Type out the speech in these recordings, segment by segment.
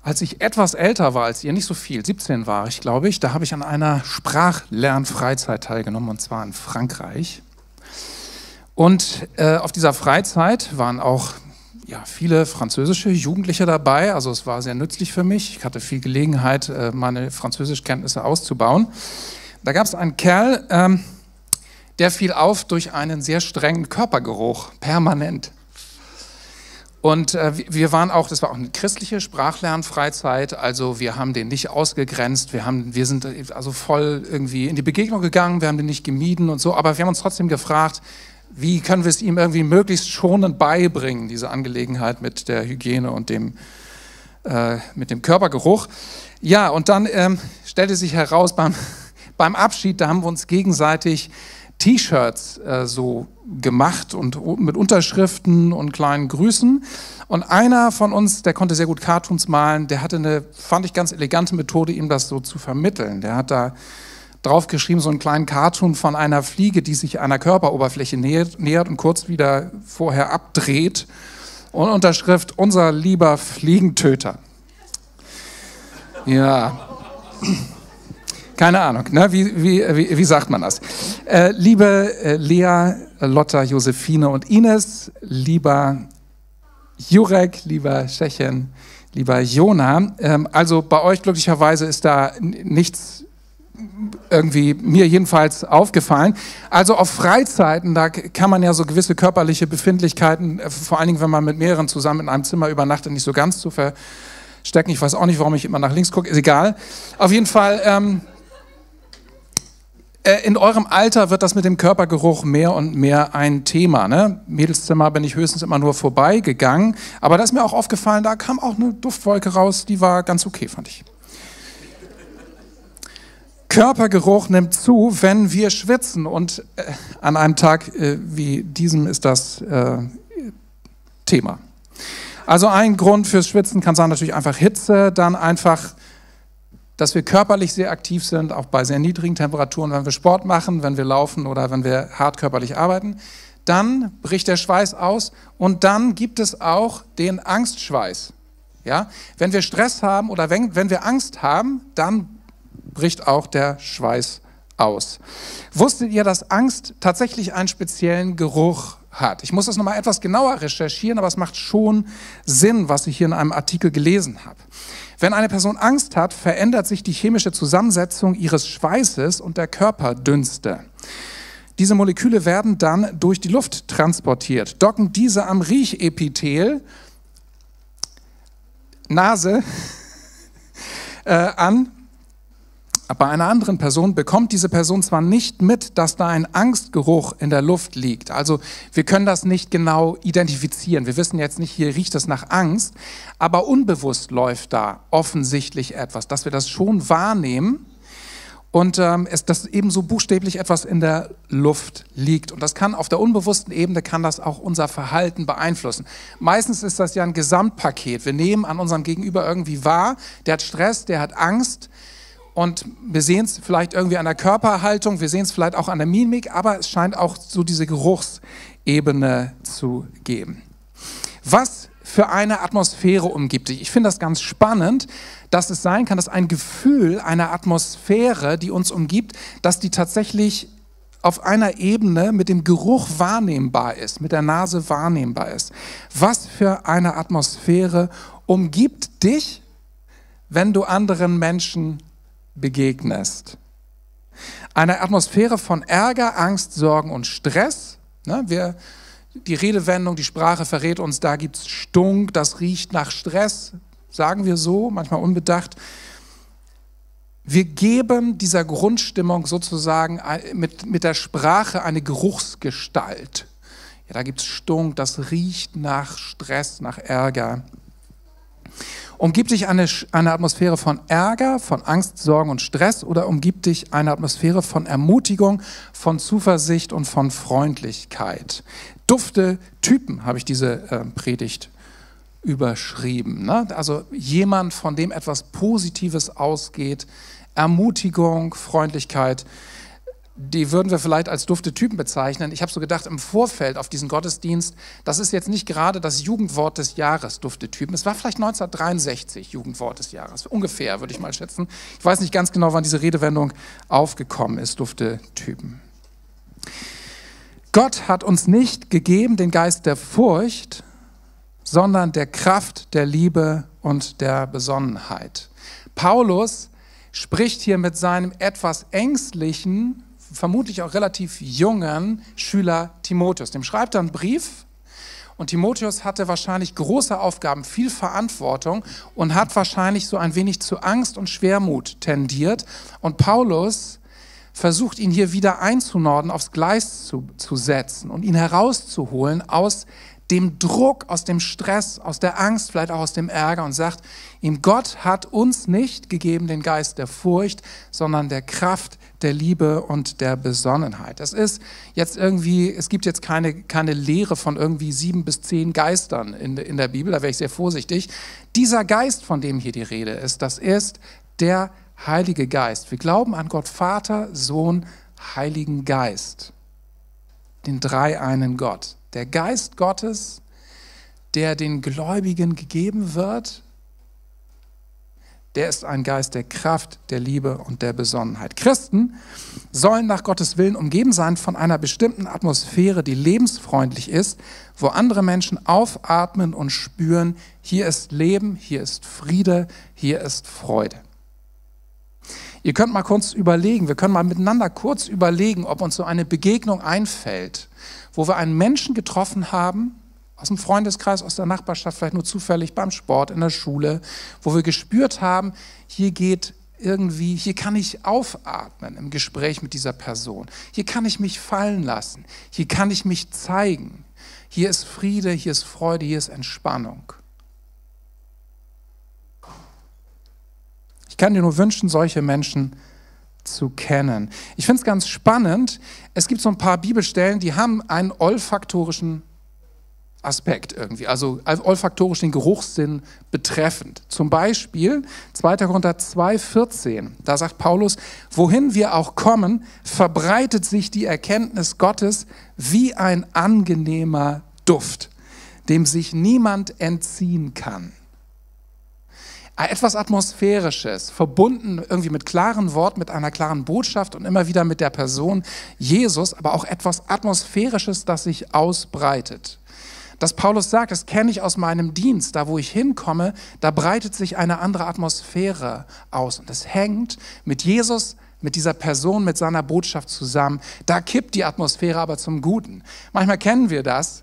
Als ich etwas älter war als ihr, nicht so viel, 17 war ich, glaube ich, da habe ich an einer Sprachlernfreizeit teilgenommen, und zwar in Frankreich. Und auf dieser Freizeit waren auch viele französische Jugendliche dabei, also es war sehr nützlich für mich. Ich hatte viel Gelegenheit, meine Französischkenntnisse auszubauen. Da gab es einen Kerl, der fiel auf durch einen sehr strengen Körpergeruch, permanent. Und wir waren auch, das war auch eine christliche Sprachlernfreizeit, also wir haben den nicht ausgegrenzt, wir sind also voll irgendwie in die Begegnung gegangen, wir haben den nicht gemieden und so, aber wir haben uns trotzdem gefragt, wie können wir es ihm irgendwie möglichst schonend beibringen, diese Angelegenheit mit der Hygiene und mit dem Körpergeruch. Ja, und dann stellte sich heraus, beim Abschied, da haben wir uns gegenseitig T-Shirts so gemacht und mit Unterschriften und kleinen Grüßen. Und einer von uns, der konnte sehr gut Cartoons malen, der hatte eine, fand ich, ganz elegante Methode, ihm das so zu vermitteln. Der hat da drauf geschrieben, so einen kleinen Cartoon von einer Fliege, die sich einer Körperoberfläche nähert und kurz wieder vorher abdreht. Und Unterschrift, unser lieber Fliegentöter. Ja. Keine Ahnung, ne? Wie sagt man das? Liebe Lea, Lotta, Josephine und Ines, lieber Jurek, lieber Tschechen, lieber Jona, also bei euch glücklicherweise ist da nichts irgendwie mir jedenfalls aufgefallen. Also auf Freizeiten, da kann man ja so gewisse körperliche Befindlichkeiten, vor allen Dingen, wenn man mit mehreren zusammen in einem Zimmer übernachtet, nicht so ganz zu verstecken. Ich weiß auch nicht, warum ich immer nach links gucke, ist egal. Auf jeden Fall, in eurem Alter wird das mit dem Körpergeruch mehr und mehr ein Thema. Ne? Mädelszimmer bin ich höchstens immer nur vorbeigegangen. Aber da ist mir auch aufgefallen, da kam auch eine Duftwolke raus, die war ganz okay, fand ich. Körpergeruch nimmt zu, wenn wir schwitzen. Und an einem Tag wie diesem ist das Thema. Also ein Grund fürs Schwitzen kann sein natürlich einfach Hitze, dann einfach, dass wir körperlich sehr aktiv sind, auch bei sehr niedrigen Temperaturen, wenn wir Sport machen, wenn wir laufen oder wenn wir hart körperlich arbeiten. Dann bricht der Schweiß aus und dann gibt es auch den Angstschweiß. Ja? Wenn wir Stress haben oder wenn wir Angst haben, dann bricht auch der Schweiß aus. Wusstet ihr, dass Angst tatsächlich einen speziellen Geruch hat? Ich muss das nochmal etwas genauer recherchieren, aber es macht schon Sinn, was ich hier in einem Artikel gelesen habe. Wenn eine Person Angst hat, verändert sich die chemische Zusammensetzung ihres Schweißes und der Körperdünste. Diese Moleküle werden dann durch die Luft transportiert, docken diese am Riechepithel, Nase, an. Bei einer anderen Person bekommt diese Person zwar nicht mit, dass da ein Angstgeruch in der Luft liegt. Also wir können das nicht genau identifizieren. Wir wissen jetzt nicht, hier riecht es nach Angst, aber unbewusst läuft da offensichtlich etwas, dass wir das schon wahrnehmen und dass eben so buchstäblich etwas in der Luft liegt. Und das kann auf der unbewussten Ebene, kann das auch unser Verhalten beeinflussen. Meistens ist das ja ein Gesamtpaket. Wir nehmen an unserem Gegenüber irgendwie wahr, der hat Stress, der hat Angst. Und wir sehen es vielleicht irgendwie an der Körperhaltung, wir sehen es vielleicht auch an der Mimik, aber es scheint auch so diese Geruchsebene zu geben. Was für eine Atmosphäre umgibt dich? Ich finde das ganz spannend, dass es sein kann, dass ein Gefühl, eine Atmosphäre, die uns umgibt, dass die tatsächlich auf einer Ebene mit dem Geruch wahrnehmbar ist, mit der Nase wahrnehmbar ist. Was für eine Atmosphäre umgibt dich, wenn du anderen Menschen begegnest? Eine Atmosphäre von Ärger, Angst, Sorgen und Stress. Ne, die Redewendung, die Sprache verrät uns, da gibt es Stunk, das riecht nach Stress, sagen wir so, manchmal unbedacht. Wir geben dieser Grundstimmung sozusagen mit der Sprache eine Geruchsgestalt. Ja, da gibt es Stunk, das riecht nach Stress, nach Ärger. Umgibt dich eine Atmosphäre von Ärger, von Angst, Sorgen und Stress oder umgibt dich eine Atmosphäre von Ermutigung, von Zuversicht und von Freundlichkeit? Dufte, Typen habe ich diese Predigt überschrieben. Ne? Also jemand, von dem etwas Positives ausgeht, Ermutigung, Freundlichkeit. die würden wir vielleicht als dufte Typen bezeichnen. Ich habe so gedacht, im Vorfeld auf diesen Gottesdienst, das ist jetzt nicht gerade das Jugendwort des Jahres, dufte Typen. Es war vielleicht 1963 Jugendwort des Jahres, ungefähr, würde ich mal schätzen. Ich weiß nicht ganz genau, wann diese Redewendung aufgekommen ist, dufte Typen. Gott hat uns nicht gegeben den Geist der Furcht, sondern der Kraft, der Liebe und der Besonnenheit. Paulus spricht hier mit seinem etwas ängstlichen, vermutlich auch relativ jungen Schüler Timotheus. Dem schreibt er einen Brief und Timotheus hatte wahrscheinlich große Aufgaben, viel Verantwortung und hat wahrscheinlich so ein wenig zu Angst und Schwermut tendiert. Und Paulus versucht ihn hier wieder einzunorden, aufs Gleis zu setzen und ihn herauszuholen aus dem Druck, aus dem Stress, aus der Angst, vielleicht auch aus dem Ärger und sagt ihm, Gott hat uns nicht gegeben den Geist der Furcht, sondern der Kraft, der Liebe und der Besonnenheit. Das ist jetzt irgendwie, es gibt jetzt keine Lehre von irgendwie 7 bis 10 Geistern in der Bibel, da wäre ich sehr vorsichtig. Dieser Geist, von dem hier die Rede ist, das ist der Heilige Geist. Wir glauben an Gott Vater, Sohn, Heiligen Geist, den dreieinen Gott. Der Geist Gottes, der den Gläubigen gegeben wird, der ist ein Geist der Kraft, der Liebe und der Besonnenheit. Christen sollen nach Gottes Willen umgeben sein von einer bestimmten Atmosphäre, die lebensfreundlich ist, wo andere Menschen aufatmen und spüren, hier ist Leben, hier ist Friede, hier ist Freude. Ihr könnt mal kurz überlegen, wir können mal miteinander kurz überlegen, ob uns so eine Begegnung einfällt, wo wir einen Menschen getroffen haben, aus dem Freundeskreis, aus der Nachbarschaft, vielleicht nur zufällig beim Sport, in der Schule, wo wir gespürt haben, hier kann ich aufatmen im Gespräch mit dieser Person. Hier kann ich mich fallen lassen. Hier kann ich mich zeigen. Hier ist Friede, hier ist Freude, hier ist Entspannung. Ich kann dir nur wünschen, solche Menschen zu kennen. Ich finde es ganz spannend, es gibt so ein paar Bibelstellen, die haben einen olfaktorischen Aspekt irgendwie, also olfaktorisch den Geruchssinn betreffend. Zum Beispiel 2. Korinther 2,14, da sagt Paulus, wohin wir auch kommen, verbreitet sich die Erkenntnis Gottes wie ein angenehmer Duft, dem sich niemand entziehen kann. Etwas Atmosphärisches, verbunden irgendwie mit klaren Worten, mit einer klaren Botschaft und immer wieder mit der Person Jesus, aber auch etwas Atmosphärisches, das sich ausbreitet. Dass Paulus sagt, das kenne ich aus meinem Dienst, da wo ich hinkomme, da breitet sich eine andere Atmosphäre aus. Und das hängt mit Jesus, mit dieser Person, mit seiner Botschaft zusammen. Da kippt die Atmosphäre aber zum Guten. Manchmal kennen wir das.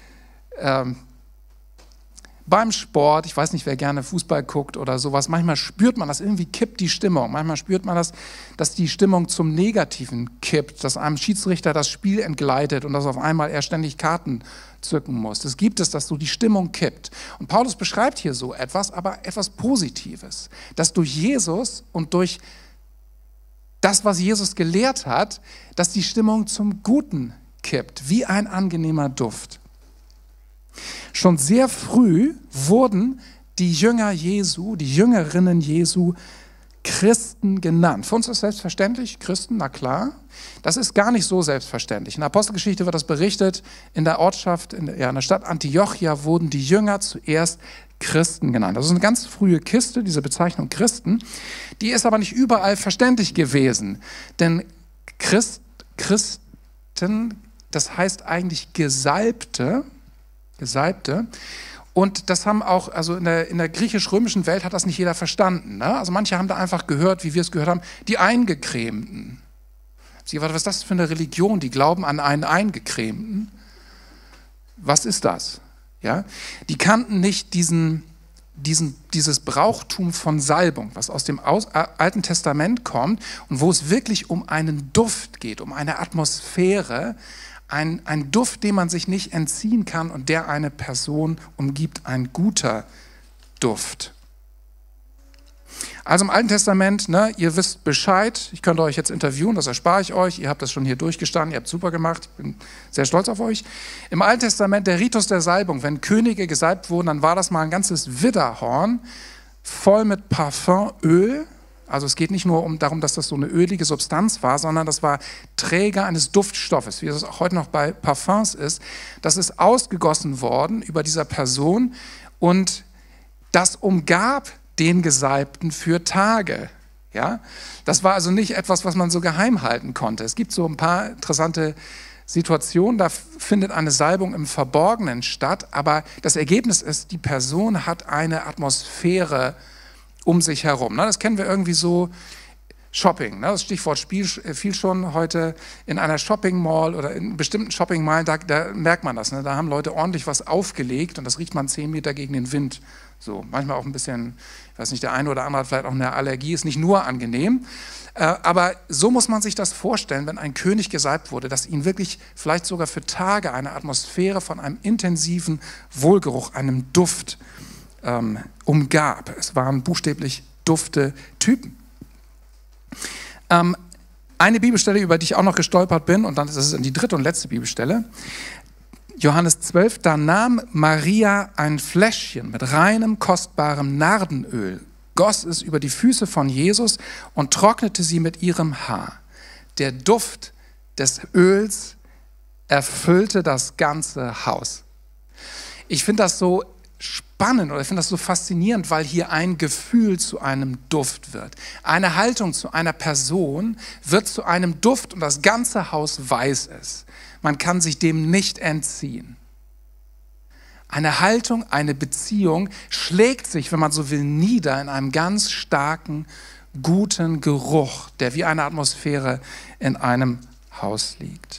Beim Sport, ich weiß nicht, wer gerne Fußball guckt oder sowas, manchmal spürt man das, irgendwie kippt die Stimmung. Manchmal spürt man das, dass die Stimmung zum Negativen kippt, dass einem Schiedsrichter das Spiel entgleitet und dass auf einmal er ständig Karten zücken muss. Das gibt es, dass so die Stimmung kippt. Und Paulus beschreibt hier so etwas, aber etwas Positives, dass durch Jesus und durch das, was Jesus gelehrt hat, dass die Stimmung zum Guten kippt, wie ein angenehmer Duft. Schon sehr früh wurden die Jünger Jesu, die Jüngerinnen Jesu Christen genannt. Für uns ist das selbstverständlich, Christen, na klar. Das ist gar nicht so selbstverständlich. In der Apostelgeschichte wird das berichtet, in der Ortschaft, in der Stadt Antiochia wurden die Jünger zuerst Christen genannt. Das ist eine ganz frühe Kiste, diese Bezeichnung Christen. Die ist aber nicht überall verständlich gewesen. Denn Christen, das heißt eigentlich Gesalbte. Und das haben auch, also in der griechisch-römischen Welt hat das nicht jeder verstanden. Ne? Also manche haben da einfach gehört, wie wir es gehört haben, die Eingecremten. Was ist das für eine Religion? Die glauben an einen Eingecremten. Was ist das? Ja? Die kannten nicht dieses Brauchtum von Salbung, was aus dem Alten Testament kommt und wo es wirklich um einen Duft geht, um eine Atmosphäre, ein Duft, dem man sich nicht entziehen kann und der eine Person umgibt, ein guter Duft. Also im Alten Testament, ne, ihr wisst Bescheid, ich könnte euch jetzt interviewen, das erspare ich euch, ihr habt das schon hier durchgestanden, ihr habt super gemacht, ich bin sehr stolz auf euch. Im Alten Testament der Ritus der Salbung, wenn Könige gesalbt wurden, dann war das mal ein ganzes Widderhorn voll mit Parfümöl, Also es geht nicht nur darum, dass das so eine ölige Substanz war, sondern das war Träger eines Duftstoffes, wie es auch heute noch bei Parfums ist. Das ist ausgegossen worden über dieser Person und das umgab den Gesalbten für Tage. Ja? Das war also nicht etwas, was man so geheim halten konnte. Es gibt so ein paar interessante Situationen, da findet eine Salbung im Verborgenen statt, aber das Ergebnis ist, die Person hat eine Atmosphäre um sich herum. Das kennen wir irgendwie so, Shopping. Das Stichwort Spiel fiel schon heute in einer Shopping Mall oder in bestimmten Shopping Mallen, da merkt man das. Da haben Leute ordentlich was aufgelegt und das riecht man 10 Meter gegen den Wind. So, manchmal auch ein bisschen, ich weiß nicht, der eine oder andere hat vielleicht auch eine Allergie, ist nicht nur angenehm. Aber so muss man sich das vorstellen, wenn ein König gesalbt wurde, dass ihn wirklich vielleicht sogar für Tage eine Atmosphäre von einem intensiven Wohlgeruch, einem Duft umgab. Es waren buchstäblich Dufte-Typen. Eine Bibelstelle, über die ich auch noch gestolpert bin, und dann ist es die dritte und letzte Bibelstelle, Johannes 12, da nahm Maria ein Fläschchen mit reinem, kostbarem Nardenöl, goss es über die Füße von Jesus und trocknete sie mit ihrem Haar. Der Duft des Öls erfüllte das ganze Haus. Ich finde das so spannend oder ich finde das so faszinierend, weil hier ein Gefühl zu einem Duft wird. Eine Haltung zu einer Person wird zu einem Duft und das ganze Haus weiß es. Man kann sich dem nicht entziehen. Eine Haltung, eine Beziehung schlägt sich, wenn man so will, nieder in einem ganz starken, guten Geruch, der wie eine Atmosphäre in einem Haus liegt.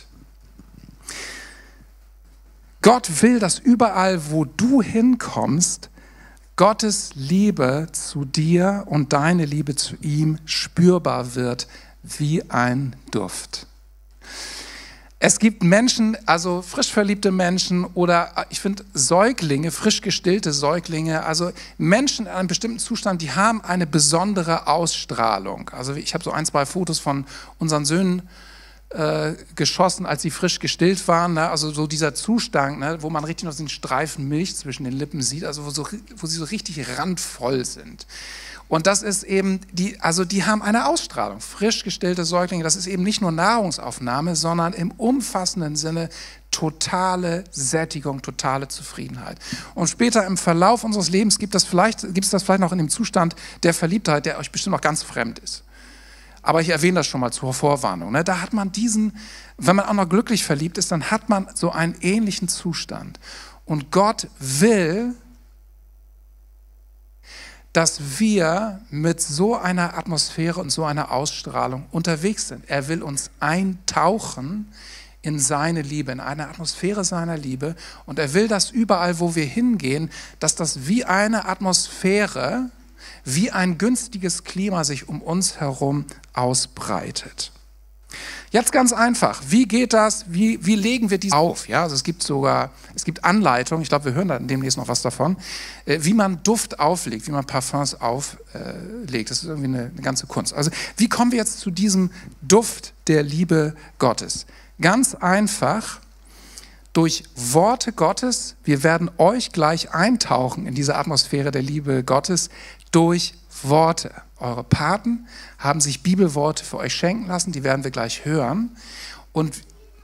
Gott will, dass überall, wo du hinkommst, Gottes Liebe zu dir und deine Liebe zu ihm spürbar wird wie ein Duft. Es gibt Menschen, also frisch verliebte Menschen oder ich finde Säuglinge, frisch gestillte Säuglinge, also Menschen in einem bestimmten Zustand, die haben eine besondere Ausstrahlung. Also ich habe so 1, 2 Fotos von unseren Söhnen geschossen, als sie frisch gestillt waren, also so dieser Zustand, wo man richtig noch den Streifen Milch zwischen den Lippen sieht, also wo sie so richtig randvoll sind. Und das ist eben, die haben eine Ausstrahlung, frisch gestillte Säuglinge, das ist eben nicht nur Nahrungsaufnahme, sondern im umfassenden Sinne totale Sättigung, totale Zufriedenheit. Und später im Verlauf unseres Lebens gibt es das vielleicht noch in dem Zustand der Verliebtheit, der euch bestimmt noch ganz fremd ist. Aber ich erwähne das schon mal zur Vorwarnung. Da hat man wenn man auch noch glücklich verliebt ist, dann hat man so einen ähnlichen Zustand. Und Gott will, dass wir mit so einer Atmosphäre und so einer Ausstrahlung unterwegs sind. Er will uns eintauchen in seine Liebe, in eine Atmosphäre seiner Liebe. Und er will, dass überall, wo wir hingehen, dass das wie eine Atmosphäre, wie ein günstiges Klima sich um uns herum ausbreitet. Jetzt ganz einfach, wie geht das, wie legen wir dies auf? Ja, also es gibt Anleitungen, ich glaube, wir hören dann demnächst noch was davon, wie man Duft auflegt, wie man Parfums auflegt. Das ist irgendwie eine ganze Kunst. Also wie kommen wir jetzt zu diesem Duft der Liebe Gottes? Ganz einfach, durch Worte Gottes. Wir werden euch gleich eintauchen in diese Atmosphäre der Liebe Gottes durch Worte. Eure Paten haben sich Bibelworte für euch schenken lassen, die werden wir gleich hören. Und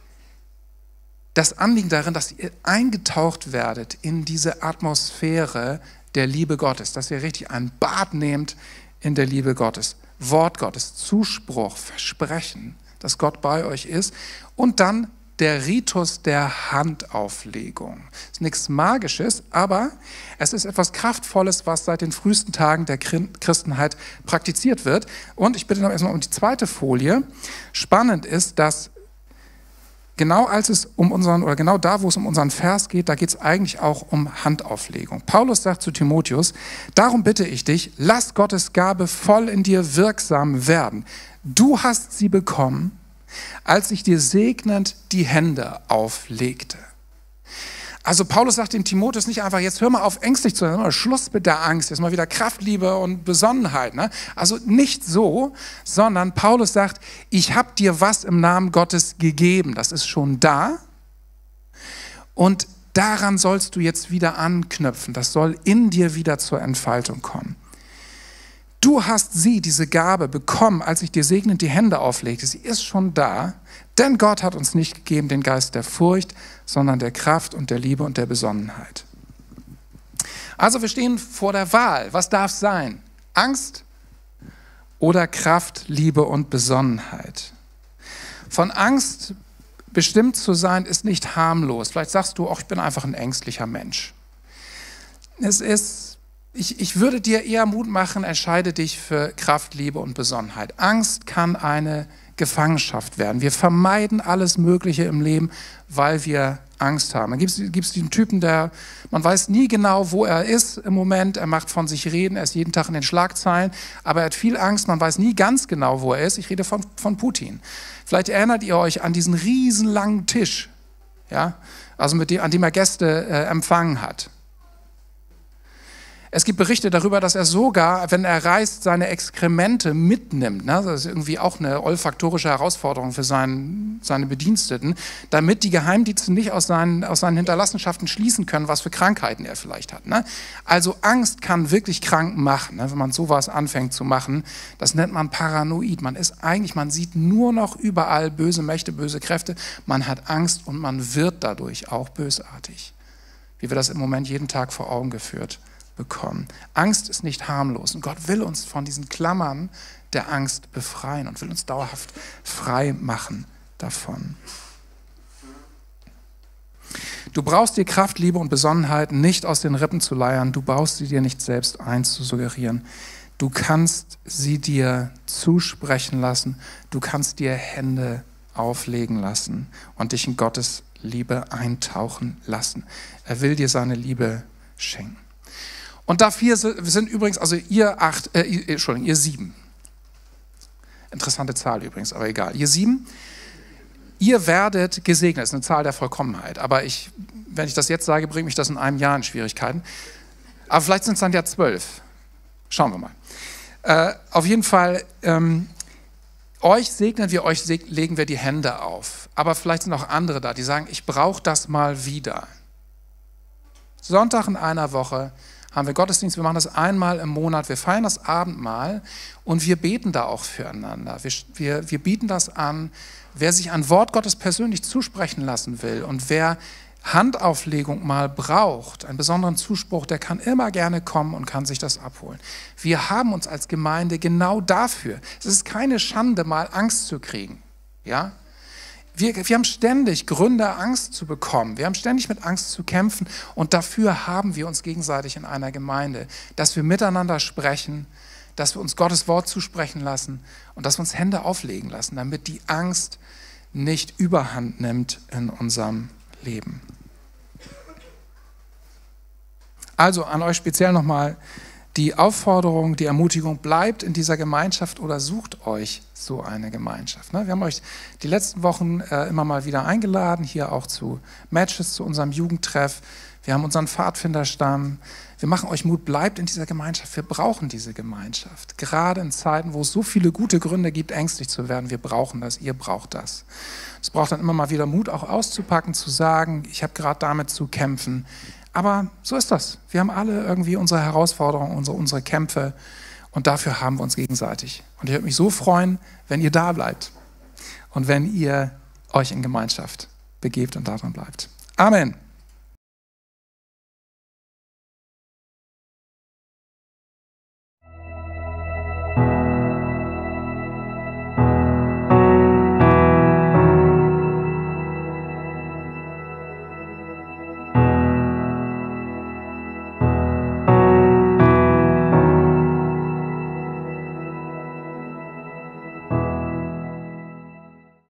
das Anliegen darin, dass ihr eingetaucht werdet in diese Atmosphäre der Liebe Gottes, dass ihr richtig ein Bad nehmt in der Liebe Gottes. Wort Gottes, Zuspruch, Versprechen, dass Gott bei euch ist. Und dann der Ritus der Handauflegung. Das ist nichts Magisches, aber es ist etwas Kraftvolles, was seit den frühesten Tagen der Christenheit praktiziert wird. Und ich bitte noch erstmal um die zweite Folie. Spannend ist, dass genau da, wo es um unseren Vers geht, da geht es eigentlich auch um Handauflegung. Paulus sagt zu Timotheus, darum bitte ich dich, lass Gottes Gabe voll in dir wirksam werden. Du hast sie bekommen, als ich dir segnend die Hände auflegte. Also Paulus sagt dem Timotheus nicht einfach, jetzt hör mal auf ängstlich zu sein, Schluss mit der Angst, jetzt mal wieder Kraft, Liebe und Besonnenheit. Also nicht so, sondern Paulus sagt, ich habe dir was im Namen Gottes gegeben, das ist schon da und daran sollst du jetzt wieder anknüpfen, das soll in dir wieder zur Entfaltung kommen. Du hast diese Gabe bekommen, als ich dir segnend die Hände auflegte. Sie ist schon da, denn Gott hat uns nicht gegeben den Geist der Furcht, sondern der Kraft und der Liebe und der Besonnenheit. Also wir stehen vor der Wahl. Was darf sein? Angst oder Kraft, Liebe und Besonnenheit? Von Angst bestimmt zu sein, ist nicht harmlos. Vielleicht sagst du, ich bin einfach ein ängstlicher Mensch. Ich würde dir eher Mut machen, entscheide dich für Kraft, Liebe und Besonnenheit. Angst kann eine Gefangenschaft werden. Wir vermeiden alles Mögliche im Leben, weil wir Angst haben. Dann gibt es den Typen, man weiß nie genau, wo er ist im Moment. Er macht von sich reden, er ist jeden Tag in den Schlagzeilen, aber er hat viel Angst, man weiß nie ganz genau, wo er ist. Ich rede von Putin. Vielleicht erinnert ihr euch an diesen riesenlangen Tisch, ja? Also an dem er Gäste empfangen hat. Es gibt Berichte darüber, dass er sogar, wenn er reist, seine Exkremente mitnimmt. Das ist irgendwie auch eine olfaktorische Herausforderung für seine Bediensteten, damit die Geheimdienste nicht aus seinen Hinterlassenschaften schließen können, was für Krankheiten er vielleicht hat. Also Angst kann wirklich krank machen, wenn man sowas anfängt zu machen. Das nennt man paranoid. Man sieht nur noch überall böse Mächte, böse Kräfte. Man hat Angst und man wird dadurch auch bösartig. Wie wir das im Moment jeden Tag vor Augen geführt bekommen. Angst ist nicht harmlos und Gott will uns von diesen Klammern der Angst befreien und will uns dauerhaft frei machen davon. Du brauchst dir Kraft, Liebe und Besonnenheit nicht aus den Rippen zu leiern, du brauchst sie dir nicht selbst einzusuggerieren. Du kannst sie dir zusprechen lassen, du kannst dir Hände auflegen lassen und dich in Gottes Liebe eintauchen lassen. Er will dir seine Liebe schenken. Und dafür sind übrigens, also ihr 7. Interessante Zahl übrigens, aber egal. Ihr 7, ihr werdet gesegnet. Das ist eine Zahl der Vollkommenheit. Aber wenn ich das jetzt sage, bringt mich das in einem Jahr in Schwierigkeiten. Aber vielleicht sind es dann ja 12. Schauen wir mal. Auf jeden Fall, euch segnen wir, euch legen wir die Hände auf. Aber vielleicht sind auch andere da, die sagen, ich brauche das mal wieder. Sonntag in einer Woche haben wir Gottesdienst, wir machen das einmal im Monat, wir feiern das Abendmahl und wir beten da auch füreinander. Wir bieten das an, wer sich ein Wort Gottes persönlich zusprechen lassen will und wer Handauflegung mal braucht, einen besonderen Zuspruch, der kann immer gerne kommen und kann sich das abholen. Wir haben uns als Gemeinde genau dafür. Es ist keine Schande, mal Angst zu kriegen. Ja? Wir haben ständig Gründe, Angst zu bekommen. Wir haben ständig mit Angst zu kämpfen. Und dafür haben wir uns gegenseitig in einer Gemeinde, dass wir miteinander sprechen, dass wir uns Gottes Wort zusprechen lassen und dass wir uns Hände auflegen lassen, damit die Angst nicht überhand nimmt in unserem Leben. Also an euch speziell nochmal die Aufforderung, die Ermutigung, bleibt in dieser Gemeinschaft oder sucht euch so eine Gemeinschaft. Wir haben euch die letzten Wochen immer mal wieder eingeladen, hier auch zu Matches, zu unserem Jugendtreff. Wir haben unseren Pfadfinderstamm. Wir machen euch Mut, bleibt in dieser Gemeinschaft. Wir brauchen diese Gemeinschaft. Gerade in Zeiten, wo es so viele gute Gründe gibt, ängstlich zu werden. Wir brauchen das, ihr braucht das. Es braucht dann immer mal wieder Mut, auch auszupacken, zu sagen, ich habe gerade damit zu kämpfen. Aber so ist das. Wir haben alle irgendwie unsere Herausforderungen, unsere Kämpfe und dafür haben wir uns gegenseitig. Und ich würde mich so freuen, wenn ihr da bleibt und wenn ihr euch in Gemeinschaft begebt und daran bleibt. Amen.